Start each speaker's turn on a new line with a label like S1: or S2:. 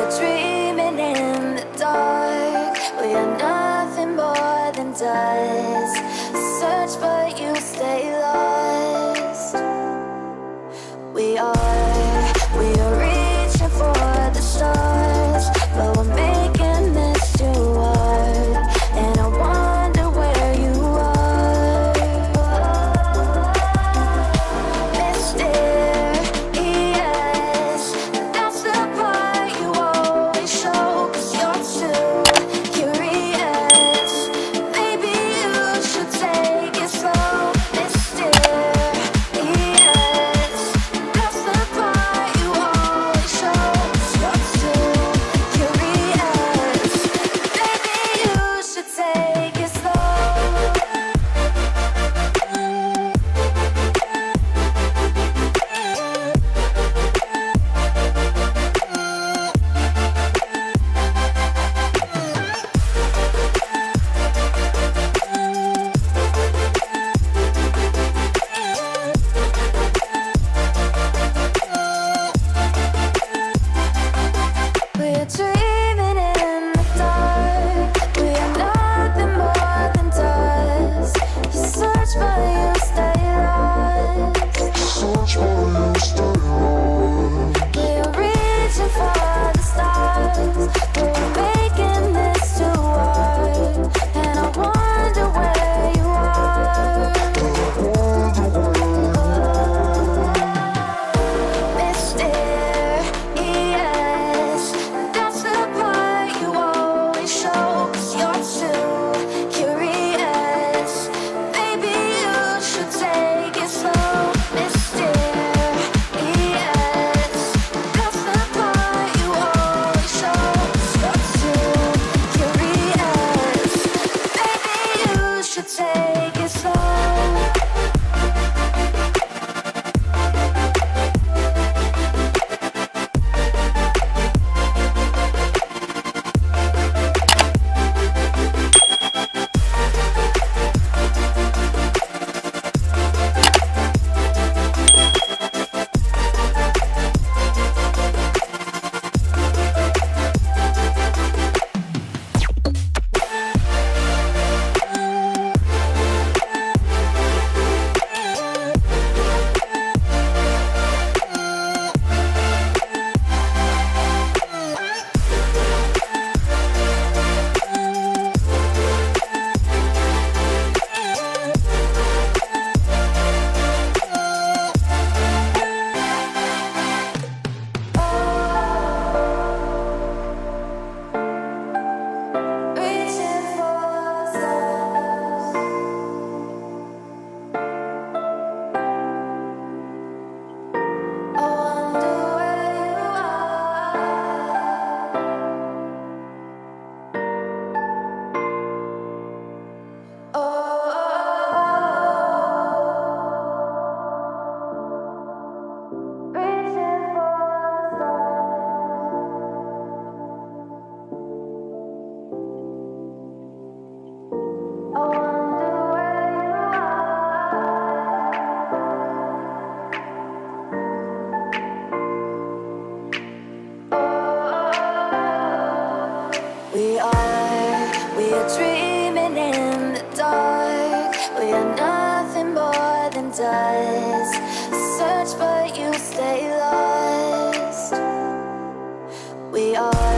S1: are dreaming in the dark. We are nothing more than dust. Search but you stay lost. We are reaching for the stars, but we're making this too hard. And I wonder where you are. Mysterious, that's the part you always show. 'Cause you're too curious. Maybe you should take it slow. Mysterious, that's the part you always show. 'Cause you're too curious. Maybe you should take it slow. We're dreaming in the dark. We are nothing more than dust. You search but you stay lost. We are reaching for the stars, but we're making this too hard. And I wonder where you are. Mysterious, that's the part you always show. 'Cause you're too curious. Maybe you should take it slow. Mysterious, that's the part you always show. 'Cause you're too curious. Maybe you should take it slow. Reaching for stars. I wonder where you are. Reaching for stars. I wonder where you are. We are dreaming in the dark. We are nothing more than dust. Search but you stay lost. We are